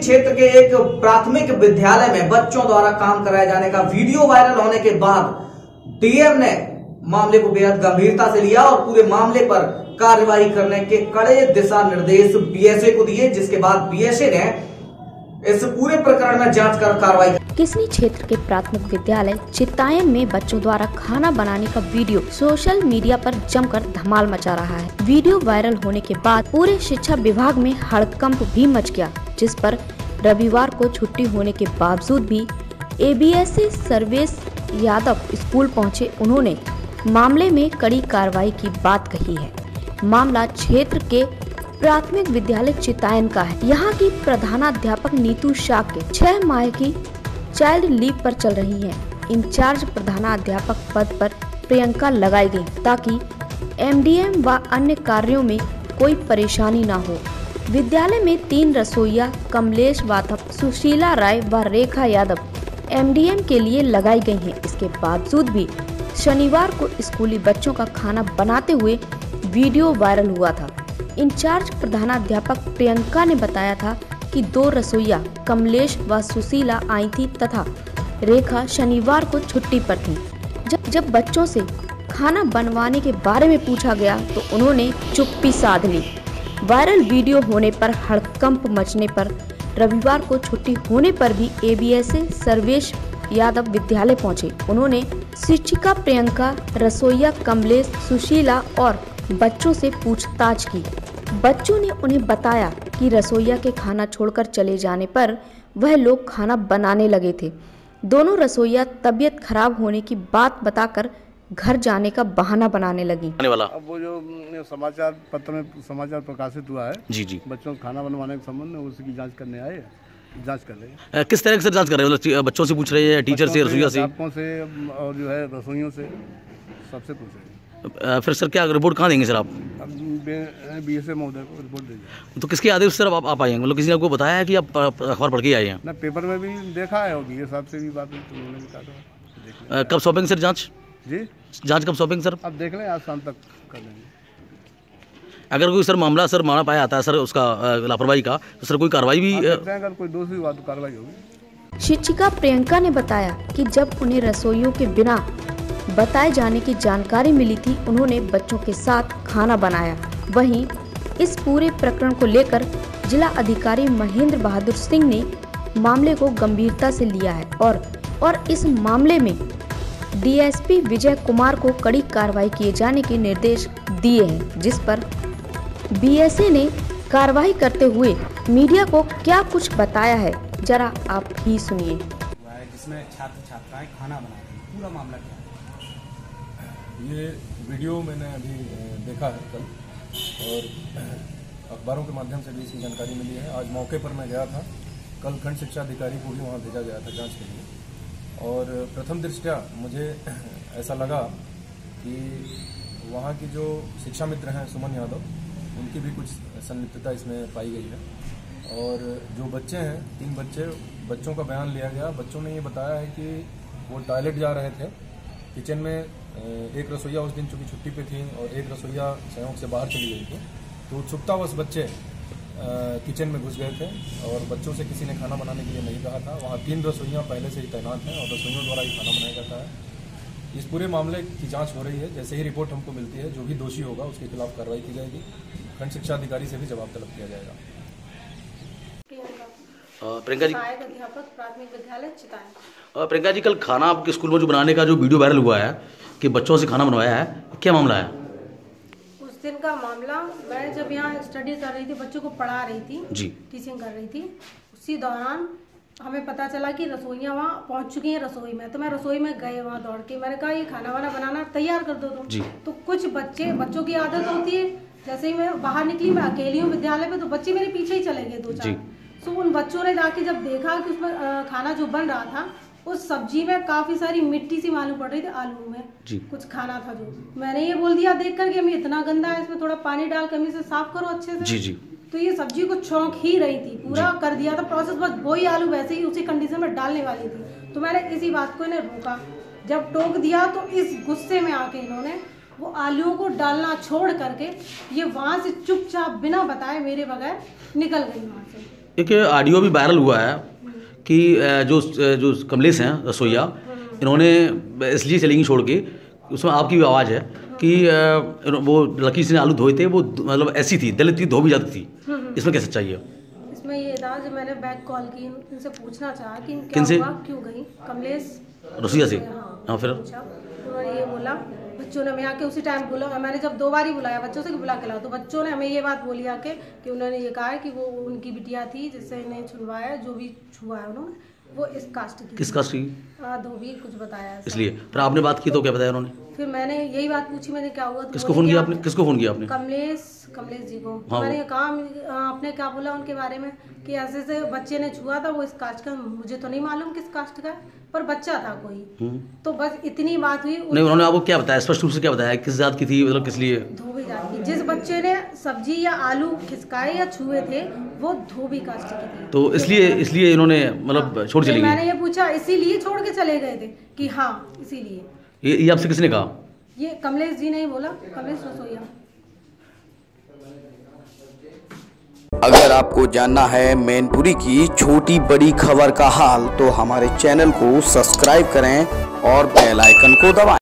क्षेत्र के एक प्राथमिक विद्यालय में बच्चों द्वारा काम कराए जाने का वीडियो वायरल होने के बाद डीएम ने मामले को बेहद गंभीरता से लिया और पूरे मामले पर कार्यवाही करने के कड़े दिशा निर्देश बीएसए को दिए, जिसके बाद बीएसए ने इस पूरे प्रकरण में जांच कर कार्रवाई की। किसनी क्षेत्र के प्राथमिक विद्यालय चितायन में बच्चों द्वारा खाना बनाने का वीडियो सोशल मीडिया पर जमकर धमाल मचा रहा है। वीडियो वायरल होने के बाद पूरे शिक्षा विभाग में हड़कंप भी मच गया, जिस पर रविवार को छुट्टी होने के बावजूद भी एबीएसए सर्वेश यादव स्कूल पहुंचे। उन्होंने मामले में कड़ी कार्रवाई की बात कही है। मामला क्षेत्र के प्राथमिक विद्यालय चितायन का है। यहाँ की प्रधानाध्यापक नीतू शाह के 6 माह की चाइल्ड लीव पर चल रही हैं। इंचार्ज प्रधानाध्यापक पद पर प्रियंका लगाई गई ताकि एमडीएम व अन्य कार्यों में कोई परेशानी न हो। विद्यालय में 3 रसोइया कमलेश वाथप, सुशीला राय व रेखा यादव एमडीएम के लिए लगाई गई हैं। इसके बावजूद भी शनिवार को स्कूली बच्चों का खाना बनाते हुए वीडियो वायरल हुआ था। इंचार्ज प्रधानाध्यापक प्रियंका ने बताया था कि 2 रसोइया कमलेश व सुशीला आई थी तथा रेखा शनिवार को छुट्टी पर थी। जब बच्चों से खाना बनवाने के बारे में पूछा गया तो उन्होंने चुप्पी साध ली। वायरल वीडियो होने पर हड़कंप मचने पर रविवार को छुट्टी होने पर भी एबीएसए सर्वेश यादव विद्यालय पहुंचे। उन्होंने शिक्षिका प्रियंका, रसोइया कमलेश, सुशीला और बच्चों से पूछताछ की। बच्चों ने उन्हें बताया कि रसोइया के खाना छोड़कर चले जाने पर वह लोग खाना बनाने लगे थे। दोनों रसोइया तबीयत खराब होने की बात बताकर घर जाने का बहाना बनाने लगी। अब वो जो समाचार पत्र में समाचार प्रकाशित हुआ है जी बच्चों को खाना बनवाने के संबंध में उसकी जांच करने आए, जांच कर रहे हैं। किस तरह से जांच कर रहे हैं? बच्चों से पूछ रहे हैं, टीचर से, रसोइया से, अध्यापकों से और जो है रसोइयों से, सबसे पूछ रहे हैं। फिर सर क्या रिपोर्ट कहाँ देंगे सर आप? बीएसए महोदय को रिपोर्ट देंगे। तो किसके आदेश सर आप आए हैं? मतलब किसी ने आपको बताया है कि आप अखबार पढ़ के आए हैं? ना, पेपर में भी देखा है और बीएस साहब से भी बात हुई तो उन्होंने भी कहा था। कब सौंपेंगे सर जाँच? जी जाँच कब सौंपेंगे सर? अब देख लें, आज शाम तक कर लेंगे। अगर कोई सर मामला सर माना पाया आता है सर उसका लापरवाही का, तो सर कोई कार्रवाई भी अगर कोई दोषी हुआ तो कार्रवाई होगी। शिक्षिका प्रियंका ने बताया कि जब उन्हें रसोइयों के बिना बताए जाने की जानकारी मिली थी, उन्होंने बच्चों के साथ खाना बनाया। वहीं इस पूरे प्रकरण को लेकर जिला अधिकारी महेंद्र बहादुर सिंह ने मामले को गंभीरता से लिया है और इस मामले में डीएसपी विजय कुमार को कड़ी कार्रवाई किए जाने के निर्देश दिए हैं, जिस पर बीएसए ने कार्रवाई करते हुए मीडिया को क्या कुछ बताया है, जरा आप ही सुनिए। जिसमें छात्र छात्राएं खाना बना रहे हैं, पूरा मामला क्या है? ये वीडियो मैंने अभी देखा है कल और अखबारों के माध्यम से भी इसकी जानकारी मिली है। आज मौके पर मैं गया था, कल खंड शिक्षा अधिकारी को भी वहाँ भेजा गया था जांच के लिए और प्रथम दृष्टया मुझे ऐसा लगा कि वहाँ की जो शिक्षा मित्र हैं सुमन यादव, उनकी भी कुछ संलिप्तता इसमें पाई गई है। और जो बच्चे हैं, 3 बच्चों का बयान लिया गया। बच्चों ने ये बताया है कि वो टॉयलेट जा रहे थे, किचन में एक रसोइया उस दिन चूँकि छुट्टी पे थी और एक रसोइया संयोग से बाहर चली गई थी, तो उत्सुकतावश बच्चे किचन में घुस गए थे और बच्चों से किसी ने खाना बनाने के लिए नहीं कहा था। वहाँ 3 रसोइयाँ पहले से ही तैनात हैं और रसोइयों द्वारा ही खाना बनाया जाता है। इस पूरे मामले की जांच हो रही है। जैसे ही रिपोर्ट हमको मिलती है, जो भी दोषी होगा उसके खिलाफ कार्रवाई की जाएगी। खंड शिक्षा अधिकारी से भी जवाब तलब किया जाएगा। प्रियंका जी, अध्यापक प्राथमिक विद्यालय चितायन। प्रियंका जी, कल खाना आपके स्कूल में जो बनाने का जो वीडियो वायरल हुआ है कि बच्चों से खाना बनवाया है, क्या मामला है? उस दिन का मामला, मैं जब यहाँ स्टडी कर रही थी, बच्चों को पढ़ा रही थी जी, टीचिंग कर रही थी, उसी दौरान हमें पता चला कि रसोइयाँ वहाँ पहुँच चुकी हैं रसोई में। तो मैं रसोई में गए वहाँ दौड़ के, मैंने कहा ये खाना वाना बनाना तैयार कर दो तुम। तो कुछ बच्चों की आदत होती है, जैसे ही मैं बाहर निकली, मैं अकेली हूँ विद्यालय में, तो बच्चे मेरे पीछे ही चले गए 2-4। तो उन बच्चों ने जाके जब देखा कि उसमें खाना जो बन रहा था, उस सब्जी में काफी सारी मिट्टी सी मालूम पड़ रही थी, आलू में कुछ खाना था जो, मैंने ये बोल दिया देख कर कि अम्मी इतना गंदा है, इसमें थोड़ा पानी डाल कर इसे साफ करो अच्छे से। जी। तो ये सब्जी को छौंक ही रही थी, पूरा कर दिया था प्रोसेस, बस वही आलू वैसे ही उसी कंडीशन में डालने वाली थी। तो मैंने इसी बात को इन्हें रोका, जब टोक दिया तो इस गुस्से में आके इन्होंने वो आलूओं को डालना छोड़ करके ये वहाँ से चुपचाप बिना बताए मेरे बगैर निकल गई वहाँ से। एक ऑडियो भी वायरल हुआ है कि जो कमलेश हैं रसोईया, इन्होंने इसलिए चलेंगी छोड़ के, उसमें आपकी भी आवाज़ है कि वो लकी से आलू धोए थे, वो मतलब ऐसी थी, दलित थी, धो भी जाती थी। इसमें क्या सच्चाई है? इसमें ये था, जब मैंने बैक कॉल की, इनसे पूछना चाहा कि क्या हुआ, क्यों गई कमलेश रसोईया से। हाँ, फिर उन्होंने ये बोला, बच्चों ने हमें आके उसी टाइम बोला, मैंने जब 2 बार ही बुलाया बच्चों से कि बुला के लाओ, तो बच्चों ने हमें ये बात बोली आके कि उन्होंने ये कहा है कि वो उनकी बिटिया थी जिससे इन्हें छुड़वाया, जो भी छुआ है उन्होंने, वो इस कास्ट की। किस कास्ट की? धोबी कुछ बताया इसलिए। फिर आपने बात की तो क्या बताया उन्होंने? फिर मैंने यही बात पूछी, मैंने क्या हुआ, किसको फ़ोन किया आपने? किसको फ़ोन किया आपने? कमलेश जी को। हाँ, मैंने कहा आपने क्या बोला उनके बारे में कि ऐसे से बच्चे ने छुआ था, वो इस कास्ट का, मुझे तो नहीं मालूम किस कास्ट का, पर बच्चा था कोई। तो बस इतनी बात हुई। नहीं, उन्होंने आपको क्या बताया, स्पष्ट रूप से क्या बताया, किस जात की थी, मतलब किस लिए? धोबी जात की। जिस बच्चे ने सब्जी या आलू खिसकाए या छुए थे वो धोबी कास्ट की थी। तो इसलिए इन्होंने मतलब छोड़ चली गई। मैंने ये पूछा, इसीलिए छोड़ के चले गए थे कि हाँ इसीलिए। ये आपसे किसने कहा? ये कमलेश जी ने ही बोला, कमलेश रसोईया। अगर आपको जानना है मैनपुरी की छोटी बड़ी खबर का हाल, तो हमारे चैनल को सब्सक्राइब करें और बेल आइकन को दबाएं।